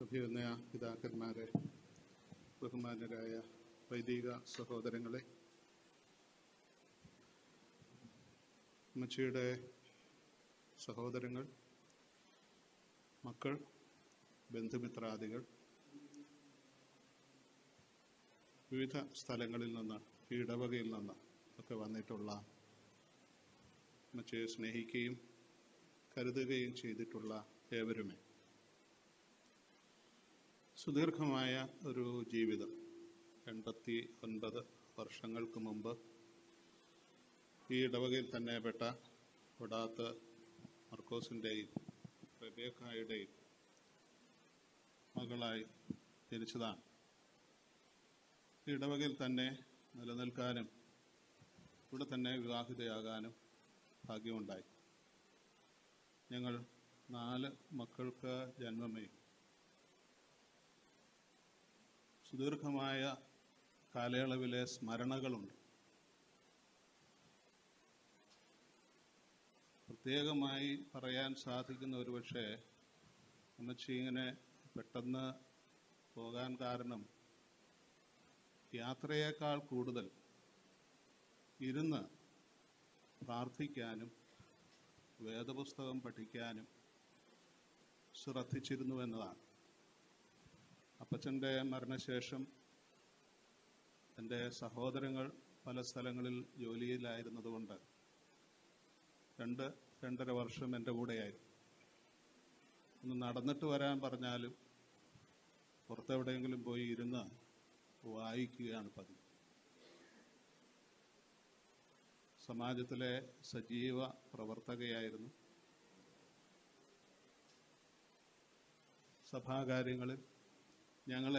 അഭിവന്യ പിതാക്കന്മാരെ, ബഹുമാന്യരായ വൈദിക സഹോദരങ്ങളെ, അമ്മച്ചിയുടെ സഹോദരങ്ങൾ, മക്കൾ, ബന്ധുമിത്രാദികൾ, വിവിധ സ്ഥലങ്ങളിൽ നിന്ന്, ഈ ഇടവകയിൽ നിന്ന് ഒക്കെ വന്നിട്ടുള്ള അമ്മച്ചിയെ സ്നേഹിക്കുകയും കരുതുകയും ചെയ്തിട്ടുള്ള ഏവരുമേ, സുദീർഘമായ ഒരു ജീവിതം, 89 വർഷങ്ങൾക്ക് മുമ്പ് ഈ ഇടവകയിൽ തന്നെ പെട്ട ഒടാത്ത് മർക്കോസിൻ്റെയും റെബേക്കായുടെയും മകളായി ജനിച്ചതാണ്. ഈ ഇടവകയിൽ തന്നെ നിലനിൽക്കാനും ഇവിടെ തന്നെ വിവാഹിതയാകാനും ഭാഗ്യമുണ്ടായി. ഞങ്ങൾ 4 മക്കൾക്ക് ജന്മമേ സുദീർഘമായ കാലയളവിലെ സ്മരണകളുണ്ട്. പ്രത്യേകമായി പറയാൻ സാധിക്കുന്ന ഒരുപക്ഷെ അമ്മച്ചി ഇങ്ങനെ പെട്ടെന്ന് പോകാൻ കാരണം യാത്രയേക്കാൾ കൂടുതൽ ഇരുന്ന് പ്രാർത്ഥിക്കാനും വേദപുസ്തകം പഠിക്കാനും ശ്രദ്ധിച്ചിരുന്നു എന്നതാണ്. അപ്പച്ചൻ്റെ മരണശേഷം എൻ്റെ സഹോദരങ്ങൾ പല സ്ഥലങ്ങളിൽ ജോലിയിലായിരുന്നതുകൊണ്ട് 2-2.5 വർഷം എൻ്റെ കൂടെയായിരുന്നു. ഒന്ന് നടന്നിട്ട് വരാൻ പറഞ്ഞാലും പുറത്തെവിടെയെങ്കിലും പോയി ഇരുന്ന് വായിക്കുകയാണ് പതിവ്. സമാജത്തിലെ സജീവ പ്രവർത്തകയായിരുന്നു. സഭാകാര്യങ്ങളിൽ ഞങ്ങളെ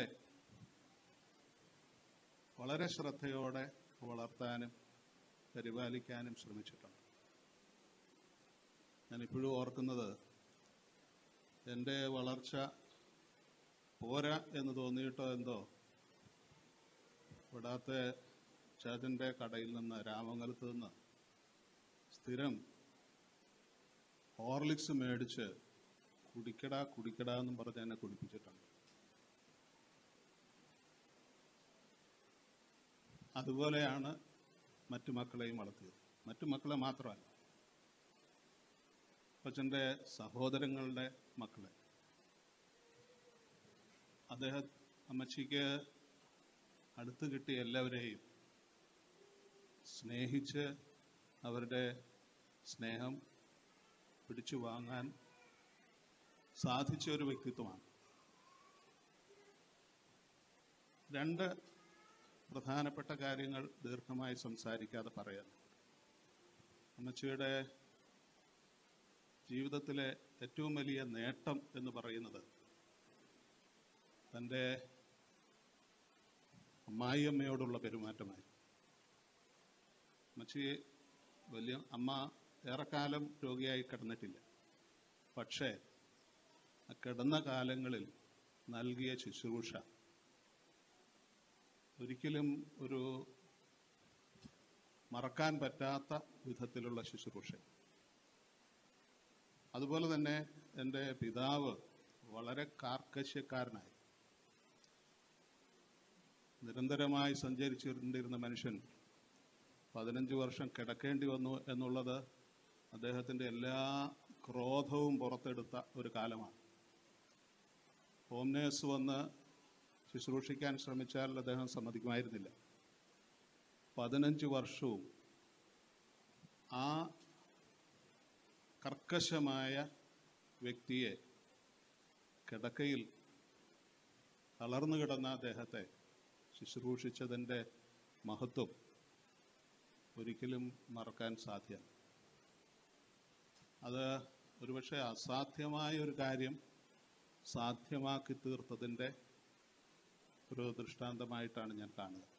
വളരെ ശ്രദ്ധയോടെ വളർത്താനും പരിപാലിക്കാനും ശ്രമിച്ചിട്ടുണ്ട്. ഞാനിപ്പോഴും ഓർക്കുന്നത്, എൻ്റെ വളർച്ച പോരാ എന്ന് തോന്നിയിട്ടോ എന്തോ ഇവിടത്തെ ചാച്ചൻ്റെ കടയിൽ നിന്ന്, രാമംഗലത്ത് നിന്ന് സ്ഥിരം ഹോർലിക്സ് മേടിച്ച് കുടിക്കടാ എന്നും പറഞ്ഞ് എന്നെ കുടിപ്പിച്ചിട്ടുണ്ട്. അതുപോലെയാണ് മറ്റു മക്കളെയും വളർത്തിയത്. മറ്റു മക്കളെ മാത്രമല്ല, അപ്പച്ചൻ്റെ സഹോദരങ്ങളുടെ മക്കളെ. അമ്മച്ചിക്ക് അടുത്ത് കിട്ടിയ എല്ലാവരെയും സ്നേഹിച്ച് അവരുടെ സ്നേഹം പിടിച്ചു വാങ്ങാൻ സാധിച്ച ഒരു വ്യക്തിത്വമാണ്. 2 പ്രധാനപ്പെട്ട കാര്യങ്ങൾ ദീർഘമായി സംസാരിക്കാതെ പറയാൻ. അമ്മച്ചിയുടെ ജീവിതത്തിലെ ഏറ്റവും വലിയ നേട്ടം എന്ന് പറയുന്നത് തൻ്റെ അമ്മായിയമ്മയോടുള്ള പെരുമാറ്റമായി. അമ്മച്ചി അമ്മ ഏറെക്കാലം രോഗിയായി കിടന്നിട്ടില്ല. പക്ഷേ ആ കിടന്ന കാലങ്ങളിൽ നൽകിയ ശുശ്രൂഷ ഒരിക്കലും ഒരു മറക്കാൻ പറ്റാത്ത വിധത്തിലുള്ള ശുശ്രൂഷ. അതുപോലെ തന്നെ എൻ്റെ പിതാവ് വളരെ കാർക്കശ്യക്കാരനായി. നിരന്തരമായി സഞ്ചരിച്ചിരുന്ന മനുഷ്യൻ 15 വർഷം കിടക്കേണ്ടി വന്നു എന്നുള്ളത് അദ്ദേഹത്തിൻ്റെ എല്ലാ ക്രോധവും പുറത്തെടുത്ത ഒരു കാലമാണ്. ഹോം നേഴ്സ് വന്ന് ശുശ്രൂഷിക്കാൻ ശ്രമിച്ചാൽ അദ്ദേഹം സമ്മതിക്കുമായിരുന്നില്ല. 15 വർഷവും ആ കർക്കശമായ വ്യക്തിയെ, കിടക്കയിൽ തളർന്നു കിടന്ന അദ്ദേഹത്തെ ശുശ്രൂഷിച്ചതിൻ്റെ മഹത്വം ഒരിക്കലും മറക്കാൻ സാധ്യമല്ല. അത് ഒരുപക്ഷെ അസാധ്യമായ ഒരു കാര്യം സാധ്യമാക്കി തീർത്തതിൻ്റെ ഒരു ദൃഷ്ടാന്തമായിട്ടാണ് ഞാൻ കാണുന്നത്.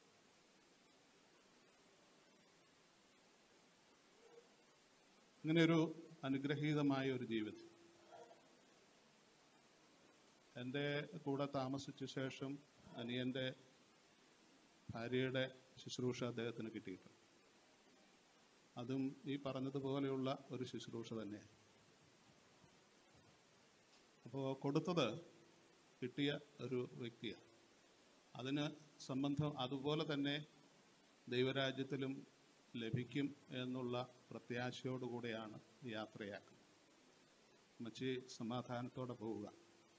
ഇങ്ങനെയൊരു അനുഗ്രഹീതമായ ഒരു ജീവിതം എൻ്റെ കൂടെ താമസിച്ച ശേഷം അനിയൻ്റെ ഭാര്യയുടെ ശുശ്രൂഷ അദ്ദേഹത്തിന് കിട്ടിയിട്ടുണ്ട്. അതും ഈ പറഞ്ഞതുപോലെയുള്ള ഒരു ശുശ്രൂഷ തന്നെയാണ്. അപ്പോൾ കൊടുത്തത് കിട്ടിയ ഒരു വ്യക്തിയാണ്. അതിന് സംബന്ധം അതുപോലെ തന്നെ ദൈവരാജ്യത്തിലും ലഭിക്കും എന്നുള്ള പ്രത്യാശയോടുകൂടിയാണ് യാത്രയാക്കുന്നത്. മച്ചി സമാധാനത്തോടെ പോവുക.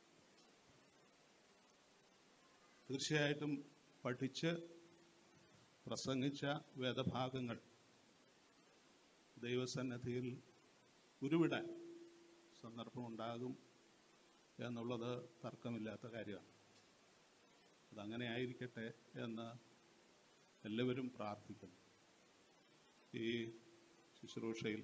തീർച്ചയായിട്ടും പഠിച്ച് പ്രസംഗിച്ച വേദഭാഗങ്ങൾ ദൈവസന്നിധിയിൽ ഉരുവിടാൻ സന്ദർഭമുണ്ടാകും എന്നുള്ളത് തർക്കമില്ലാത്ത കാര്യമാണ്. അതങ്ങനെ ആയിരിക്കട്ടെ എന്ന് എല്ലാവരും പ്രാർത്ഥിക്കുന്നു. ഈ ശുശ്രൂഷയിൽ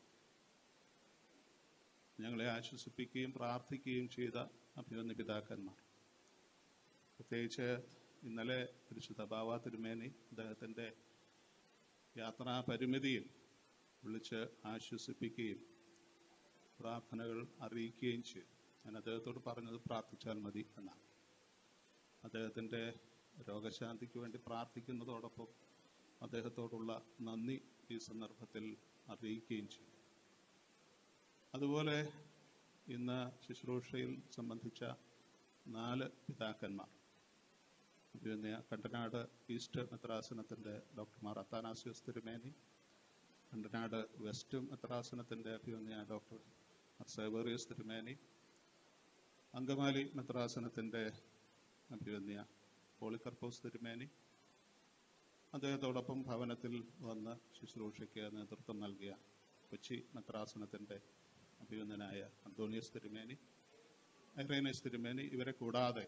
ഞങ്ങളെ ആശ്വസിപ്പിക്കുകയും പ്രാർത്ഥിക്കുകയും ചെയ്ത അഭിവന്യ പിതാക്കന്മാർ, പ്രത്യേകിച്ച് ഇന്നലെ പരിശുദ്ധ ബാവ തിരുമേനി അദ്ദേഹത്തിൻ്റെ യാത്രാ പരിമിതിയിൽ വിളിച്ച് ആശ്വസിപ്പിക്കുകയും പ്രാർത്ഥനകൾ അറിയിക്കുകയും ചെയ്തു. ഞാൻ അദ്ദേഹത്തോട് പറഞ്ഞത് പ്രാർത്ഥിച്ചാൽ മതി എന്നാണ്. അദ്ദേഹത്തിൻ്റെ രോഗശാന്തിക്ക് വേണ്ടി പ്രാർത്ഥിക്കുന്നതോടൊപ്പം അദ്ദേഹത്തോടുള്ള നന്ദി ഈ സന്ദർഭത്തിൽ അറിയിക്കുകയും ചെയ്തു. അതുപോലെ ഇന്ന് ശുശ്രൂഷയിൽ സംബന്ധിച്ച 4 പിതാക്കന്മാർ, പിന്നെ കണ്ടനാട് ഈസ്റ്റ് മെത്രാസനത്തിൻ്റെ ഡോക്ടർമാർ അത്താനാസ്യോസ് തിരുമേനി, കണ്ടനാട് വെസ്റ്റ് മെത്രാസനത്തിൻ്റെ അഭിവന്യ ഡോക്ടർ സേവേറിയസ് തിരുമേനി, അങ്കമാലി മെത്രാസനത്തിൻ്റെ അഭിവന്യ പോളിക്കർപ്പോസ് തിരുമേനി, അദ്ദേഹത്തോടൊപ്പം ഭവനത്തിൽ വന്ന് ശുശ്രൂഷയ്ക്ക് നേതൃത്വം നൽകിയ കൊച്ചി മെത്രാസനത്തിൻ്റെ അഭിവന്യനായ അന്തോണിയസ് തിരുമേനി, ഐറേനസ് തിരുമേനി, ഇവരെ കൂടാതെ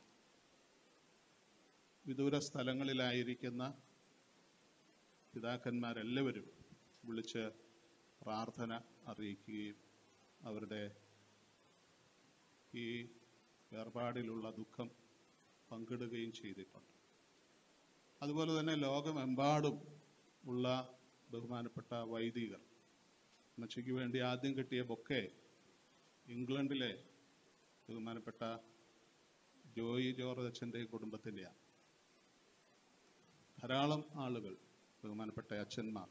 വിദൂര സ്ഥലങ്ങളിലായിരിക്കുന്ന പിതാക്കന്മാരെല്ലാവരും വിളിച്ച് പ്രാർത്ഥന അറിയിക്കുകയും അവരുടെ ഈ വേർപാടിലുള്ള ദുഃഖം പങ്കിടുകയും ചെയ്തിട്ടുണ്ട്. അതുപോലെ തന്നെ ലോകമെമ്പാടും ഉള്ള ബഹുമാനപ്പെട്ട വൈദികർ, അമ്മച്ചിക്ക് വേണ്ടി ആദ്യം കിട്ടിയ ബൊക്കെ ഇംഗ്ലണ്ടിലെ ബഹുമാനപ്പെട്ട ജോയി ജോർജ് അച്ഛൻ്റെ കുടുംബത്തിൻ്റെയാണ്. ധാരാളം ആളുകൾ, ബഹുമാനപ്പെട്ട അച്ഛന്മാർ,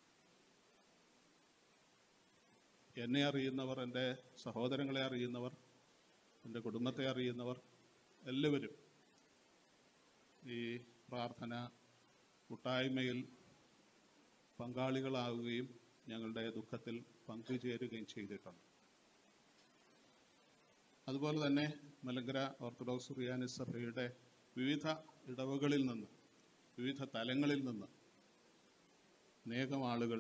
എന്നെ അറിയുന്നവർ, എൻ്റെ സഹോദരങ്ങളെ അറിയുന്നവർ, എൻ്റെ കുടുംബത്തെ അറിയുന്നവർ എല്ലാവരും ഈ പ്രാർത്ഥന കൂട്ടായ്മയിൽ പങ്കാളികളാവുകയും ഞങ്ങളുടെ ദുഃഖത്തിൽ പങ്കുചേരുകയും ചെയ്തിട്ടുണ്ട്. അതുപോലെ തന്നെ മലങ്കര ഓർത്തഡോക്സ് സുറിയാനി സഭയുടെ വിവിധ ഇടവകളിൽ നിന്ന്, വിവിധ തലങ്ങളിൽ നിന്ന് അനേകം ആളുകൾ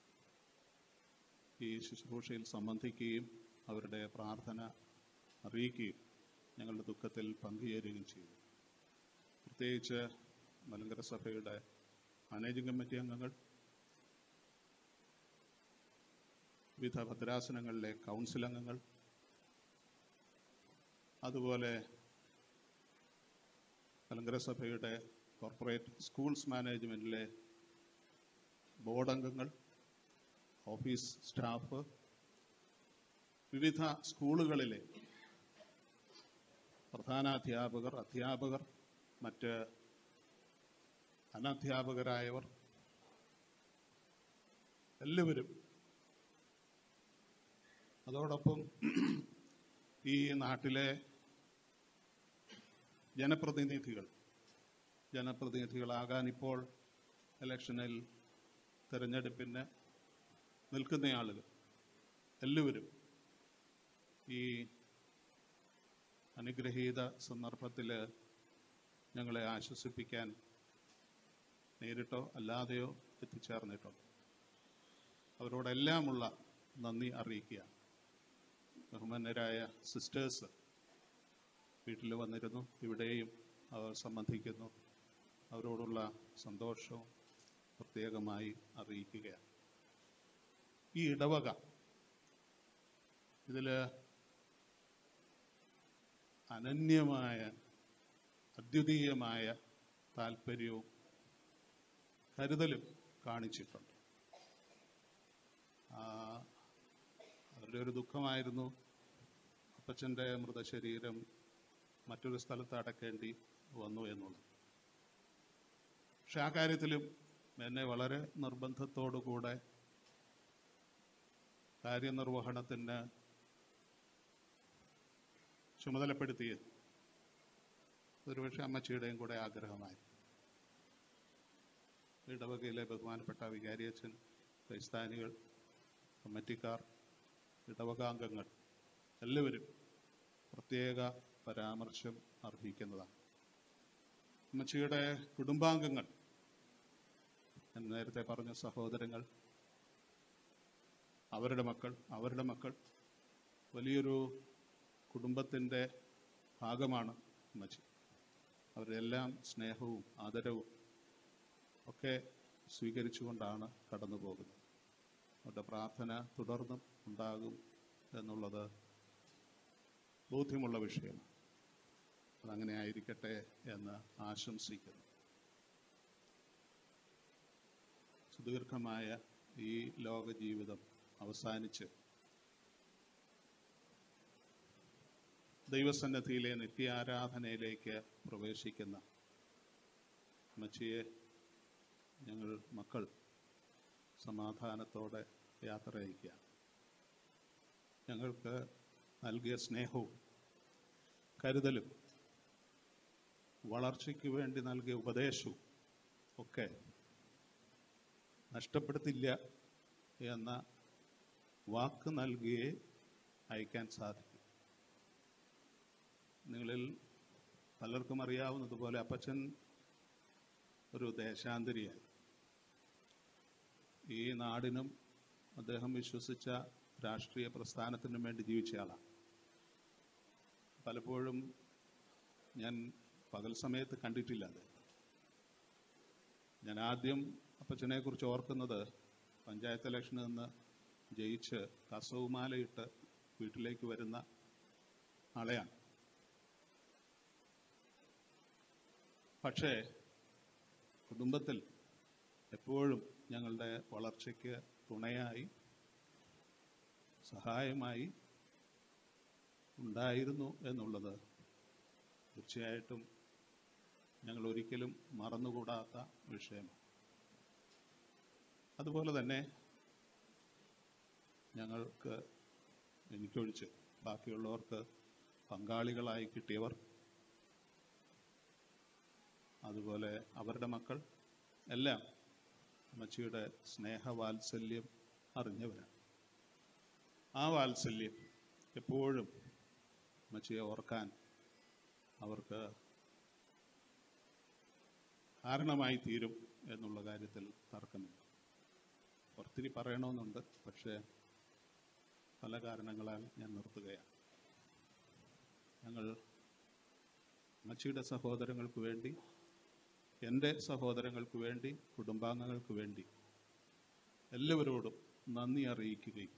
ഈ ശുശ്രൂഷയിൽ സംബന്ധിക്കുകയും അവരുടെ പ്രാർത്ഥന അറിയിക്കുകയും ഞങ്ങളുടെ ദുഃഖത്തിൽ പങ്കുചേരുകയും ചെയ്തു. പ്രത്യേകിച്ച് മലങ്കര സഭയുടെ മാനേജിംഗ് കമ്മിറ്റി അംഗങ്ങൾ, വിവിധ ഭദ്രാസനങ്ങളിലെ കൗൺസിൽ അംഗങ്ങൾ, അതുപോലെ മലങ്കര സഭയുടെ കോർപ്പറേറ്റ് സ്കൂൾസ് മാനേജ്മെൻറ്റിലെ ബോർഡ് അംഗങ്ങൾ, ഓഫീസ് സ്റ്റാഫ്, വിവിധ സ്കൂളുകളിലെ പ്രധാനാധ്യാപകർ, അധ്യാപകർ, മറ്റ് അനധ്യാപകരായവർ എല്ലാവരും, അതോടൊപ്പം ഈ നാട്ടിലെ ജനപ്രതിനിധികളാകാൻ ഇപ്പോൾ ഇലക്ഷനിൽ തിരഞ്ഞെടുപ്പിന് നിൽക്കുന്ന ആളുകൾ എല്ലാവരും ഈ അനുഗ്രഹീത സന്ദർഭത്തിൽ ഞങ്ങളെ ആശ്വസിപ്പിക്കാൻ നേരിട്ടോ അല്ലാതെയോ എത്തിച്ചേർന്നിട്ടുണ്ട്. അവരോടെല്ലാമുള്ള നന്ദി അറിയിക്കുക. ബഹുമാന്യരായ സിസ്റ്റേഴ്സ് വീട്ടിൽ വന്നിരുന്നു, ഇവിടെയും അവർ സംബന്ധിക്കുന്നു. അവരോടുള്ള സന്തോഷവും പ്രത്യേകമായി അറിയിക്കുകയാണ്. ഈ ഇടവക, ഇതിൽ അനന്യമായ അദ്വിതീയമായ താല്പര്യവും കരുതലും കാണിച്ചിട്ടുണ്ട്. അവരുടെ ഒരു ദുഃഖമായിരുന്നു അപ്പച്ചൻ്റെ മൃതശരീരം മറ്റൊരു സ്ഥലത്ത് അടക്കേണ്ടി വന്നു എന്നുള്ളത്. പക്ഷെ ആ കാര്യത്തിലും എന്നെ വളരെ നിർബന്ധത്തോടുകൂടെ കാര്യനിർവഹണത്തിന് ചുമതലപ്പെടുത്തിയത് ഒരുപക്ഷെ അമ്മച്ചിയുടെയും കൂടെ ആഗ്രഹമായി. ഇടവകയിലെ ബഹുമാനപ്പെട്ട വികാരിയച്ഛൻ, ക്രൈസ്താനികൾ, കമ്മിറ്റിക്കാർ, ഇടവകാംഗങ്ങൾ എല്ലാവരും പ്രത്യേക പരാമർശം അർഹിക്കുന്നതാണ്. അമ്മച്ചിയുടെ കുടുംബാംഗങ്ങൾ, ഞാൻ നേരത്തെ പറഞ്ഞ സഹോദരങ്ങൾ, അവരുടെ മക്കൾ വലിയൊരു കുടുംബത്തിൻ്റെ ഭാഗമാണ് അമ്മച്ചി. അവരുടെ എല്ലാം സ്നേഹവും ആദരവും ഒക്കെ സ്വീകരിച്ചുകൊണ്ടാണ് കടന്നു പോകുന്നത്. അവരുടെ പ്രാർത്ഥന തുടർന്നും ഉണ്ടാകും എന്നുള്ളത് ബോധ്യമുള്ള വിഷയമാണ്. അതങ്ങനെ ആയിരിക്കട്ടെ എന്ന് ആശംസിക്കുന്നു. സുദീർഘമായ ഈ ലോക ജീവിതം അവസാനിച്ച് ദൈവസന്നിധിയിലെ നിത്യാരാധനയിലേക്ക് പ്രവേശിക്കുന്ന അമ്മച്ചിയെ ഞങ്ങൾ മക്കൾ സമാധാനത്തോടെ യാത്ര അയക്കുക. ഞങ്ങൾക്ക് നൽകിയ സ്നേഹവും കരുതലും വളർച്ചയ്ക്ക് വേണ്ടി നൽകിയ ഉപദേശവും ഒക്കെ നഷ്ടപ്പെടുത്തില്ല എന്ന വാക്ക് നൽകിയേ അയക്കാൻ സാധിക്കും. നിങ്ങളിൽ പലർക്കും അറിയാവുന്നതുപോലെ അപ്പച്ചൻ ഒരു ദേശാന്തരിയായി. ഈ നാടിനും അദ്ദേഹം വിശ്വസിച്ച രാഷ്ട്രീയ പ്രസ്ഥാനത്തിനും വേണ്ടി ജീവിച്ചയാളാണ്. പലപ്പോഴും ഞാൻ പകൽ സമയത്ത് കണ്ടിട്ടില്ല അദ്ദേഹം. ഞാൻ ആദ്യം അപ്പച്ചനെ കുറിച്ച് ഓർക്കുന്നത് പഞ്ചായത്ത് ഇലക്ഷനിൽ നിന്ന് ജയിച്ച് കസവുമാലയിട്ട് വീട്ടിലേക്ക് വരുന്ന ആളെയാണ്. പക്ഷേ കുടുംബത്തിൽ എപ്പോഴും ഞങ്ങളുടെ വളർച്ചയ്ക്ക് തുണയായി, സഹായമായി ഉണ്ടായിരുന്നു എന്നുള്ളത് തീർച്ചയായിട്ടും ഞങ്ങൾ ഒരിക്കലും മറന്നുകൂടാത്ത വിഷയമാണ്. അതുപോലെ തന്നെ ഞങ്ങൾക്ക്, എനിക്കൊഴിച്ച് ബാക്കിയുള്ളവർക്ക് പങ്കാളികളായി കിട്ടിയവർ, അതുപോലെ അവരുടെ മക്കൾ എല്ലാം അമ്മച്ചിയുടെ സ്നേഹവാത്സല്യം അറിഞ്ഞവരാണ്. ആ വാത്സല്യം എപ്പോഴും അമ്മച്ചിയെ ഓർക്കാൻ അവർക്ക് കാരണമായി തീരും എന്നുള്ള കാര്യത്തിൽ തർക്കമില്ല. ഒത്തിരി പറയണമെന്നുണ്ട്, പക്ഷേ പല കാരണങ്ങളാൽ ഞാൻ നിർത്തുകയാണ്. ഞങ്ങൾ അമ്മച്ചിയുടെ സഹോദരങ്ങൾക്ക് വേണ്ടി, എൻ്റെ സഹോദരങ്ങൾക്ക് വേണ്ടി, കുടുംബാംഗങ്ങൾക്ക് വേണ്ടി എല്ലാവരോടും നന്ദി അറിയിക്കുകയും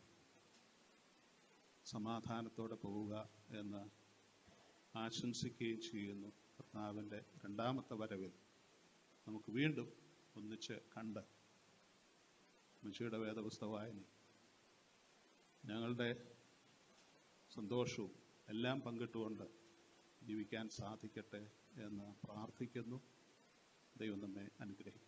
സമാധാനത്തോടെ പോവുക എന്ന് ആശംസിക്കുകയും ചെയ്യുന്നു. കർത്താവിൻ്റെ രണ്ടാമത്തെ വരവിൽ നമുക്ക് വീണ്ടും ഒന്നിച്ച് കണ്ട് അമ്മച്ചിയുടെ വേദപുസ്തക വായന, ഞങ്ങളുടെ സന്തോഷവും എല്ലാം പങ്കിട്ടുകൊണ്ട് ജീവിക്കാൻ സാധിക്കട്ടെ എന്ന് പ്രാർത്ഥിക്കുന്നു. ദൈവം നമ്മെ അനുഗ്രഹിക്കട്ടെ.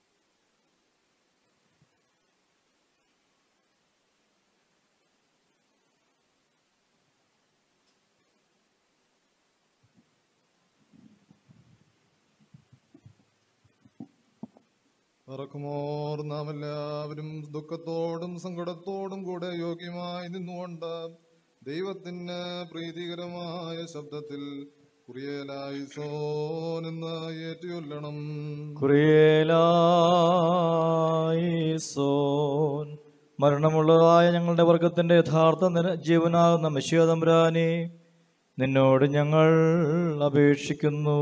പറക്കുമോർ നാം എല്ലാവരും ദുഃഖത്തോടും സങ്കടത്തോടും കൂടെ യോഗ്യമായി നിന്നുകൊണ്ട് ദൈവത്തിന് പ്രീതികരമായ ശബ്ദത്തിൽ കുറിയേലായിസോൻ എന്ന് ഏറ്റുചൊല്ലണം. കുറിയേലായിസോൻ. മരണമുള്ളതായ ഞങ്ങളുടെ വർഗത്തിന്റെ യഥാർത്ഥ ജീവനാകുന്ന മെശിയ തമ്പുരാനെ, നിന്നോട് ഞങ്ങൾ അപേക്ഷിക്കുന്നു.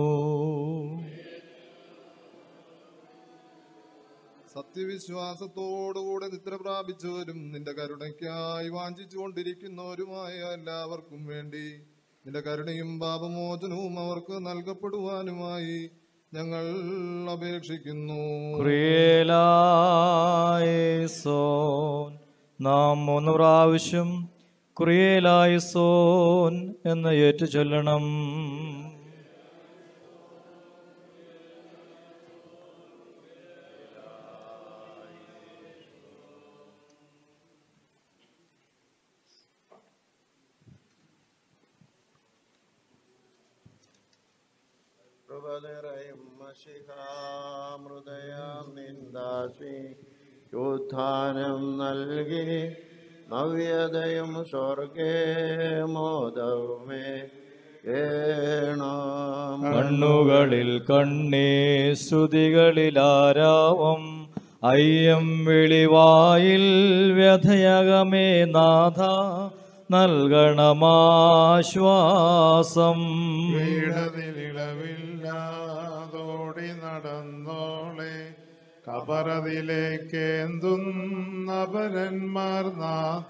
സത്യവിശ്വാസത്തോടുകൂടെ നിദ്ര പ്രാപിച്ചവരും നിന്റെ കരുണയ്ക്കായി വാഞ്ചിച്ചുകൊണ്ടിരിക്കുന്നവരുമായ എല്ലാവർക്കും വേണ്ടി നിന്റെ കരുണയും പാപമോചനവും അവർക്ക് നൽകപ്പെടുവാനുമായി ഞങ്ങൾ അപേക്ഷിക്കുന്നു. കുറിയേലായിസോൻ. നാം 3 പ്രാവശ്യം കുറിയേലായിസോൻ എന്ന് ഏറ്റുചൊല്ലണം. കൃപനിറയും മഷിഹാമൃദയം നിന്ദാശി ഉത്ഥാനം നൽകി നവ്യതയും സ്വർഗേ മോദവുമേ കണ്ണുകളിൽ കണ്ണേ ശ്രുതികളിൽ ആരാവം അയ്യം വിളിവായിൽ വ്യഥയകമേ നാഥ നൽകണമാശ്വാസം. വീടതിലിളവില്ലാതോടി നടന്നോളെ കബറതിലേക്കേന്തുന്നപരന്മാർ നാഥ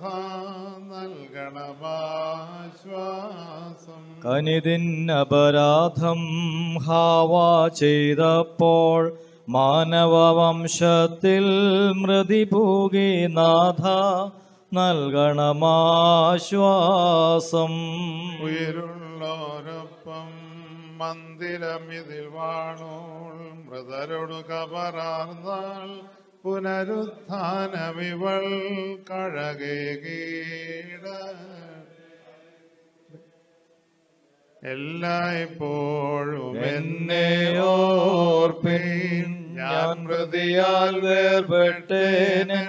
നൽകണമാശ്വാസം. കനിതിൻ അപരാധം ഹാവ ചെയ്തപ്പോൾ മാനവവംശത്തിൽ മൃതി പൂകി നാഥ നൽകണമാശ്വാസം. ഉയരുള്ളോരൊപ്പം മന്ദിരമിതിൽ വാണോൾ മൃതരോടു കബറാർന്നാൾ പുനരുത്ഥാനമിവൾ കഴകേകീട എല്ലായ്പ്പോഴും എന്നെ ഓർപ്പിൻ ഞാൻ മൃതിയാൽ വേർപെട്ടേനൻ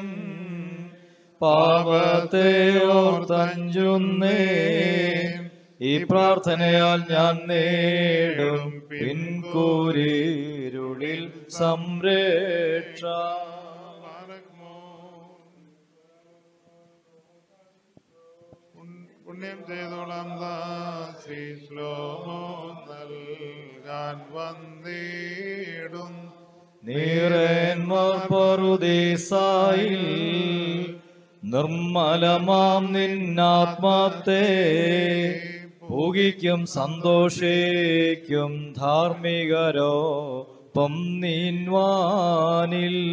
പാപത്തെ ഓർത്തഞ്ചുന്നേ ഈ പ്രാർത്ഥനയാൽ ഞാൻ നേടും പിൻകൂരിരുളിൽ സംരക്ഷ. പുണ്യം ചെയ്തോളാം ശ്രീ ശ്ലോമോ നൽകാൻ വന്നിടും നീറേന്മാർ പറുദീസായിൽ നിർമ്മലമാം നിന്നാത്മാത്തെ പൂകിക്കും സന്തോഷിക്കും ധാർമ്മികരോപ്പം നീൻവാനിൽ.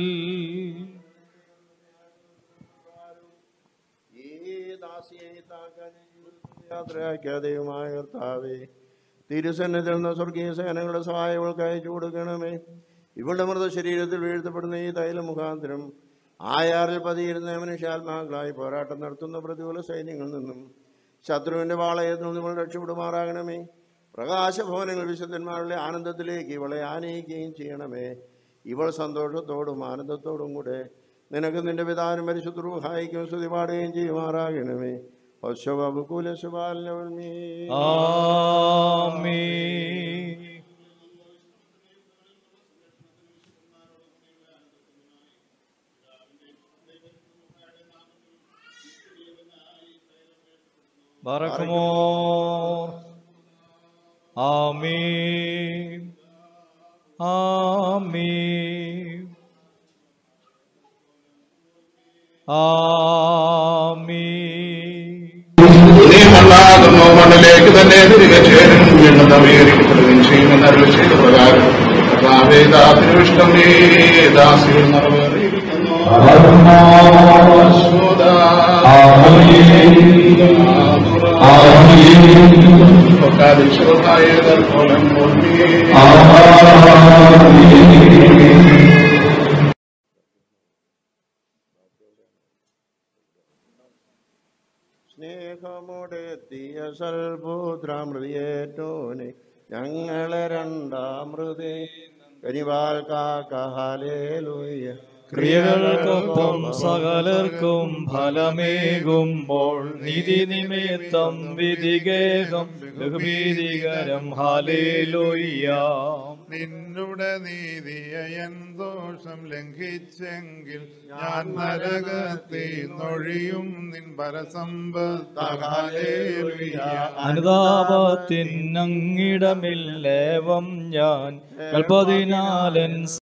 യാത്രയാക്കിയതയുമായ കർത്താവേ, തിരുസന്നിധിയിൽ നിന്ന് സ്വർഗീയ സേനകളുടെ സഹായങ്ങൾക്ക് അയച്ചു കൊടുക്കണമേ. ഇവളുടെ മൃതശരീരത്തിൽ വീഴ്ത്തപ്പെടുന്ന ഈ തൈല മുഖാന്തരം ആയാറിൽ പതിയിരുന്ന മനുഷ്യാത്മാക്കളായി പോരാട്ടം നടത്തുന്ന പ്രതികൂല സൈന്യങ്ങളിൽ നിന്നും ശത്രുവിൻ്റെ പാളയത്തിൽ നിന്ന് ഇവൾ രക്ഷപ്പെടുമാറാകണമേ. പ്രകാശഭവനങ്ങൾ വിശുദ്ധന്മാരുടെ ആനന്ദത്തിലേക്ക് ഇവളെ ആനയിക്കുകയും ചെയ്യണമേ. ഇവൾ സന്തോഷത്തോടും ആനന്ദത്തോടും കൂടെ നിനക്ക് നിന്റെ പിതാവിനും പരിശുദ്ധ റൂഹായിക്കും സ്തുതി പാടുകയും ചെയ്യുമാറാകണമേ. ആമീൻ. ബറക്കുമോർ. ആമീൻ ആമീൻ ആമീൻ. നീമല്ലാകുന്നു മണ്ണിലേക്ക് തന്നെ തിരികെ ചേരും എന്ന് നവീകരിക്കപ്പെടുകയും ചെയ്യുമെന്ന് അരുളി ചെയ്ത പ്രകാരം കർത്താവേദാതിരുഷ്ടം നീ ദാസിയിൽ നിറവേറിയിരിക്കുന്നു. സ്നേഹമോടെത്തിയ സൽപുത്രാമൃതിയേറ്റോനെ ഞങ്ങളെ രണ്ടാമൃതേ കനിവാൽ കാക്കഹാലേലൂയ. ക്രിയകൾക്കൊപ്പം സകലർക്കും ഫലമേകുമ്പോൾ നിധി നിമിത്തം വിധികേകം ബഹുഭീതികരം ഹാലേലൂയ. നിന്നുടെ നീതിയൻ ദോഷം ലംഘിച്ചെങ്കിൽ ഞാൻ നരകത്തിൽ നൊഴിയും നിൻ പരസമ്പത്താലേലൂയ. അനുതാപത്തിനങ്ങിടമില്ലേവം ഞാൻ കൽപ്പതിനാലൻ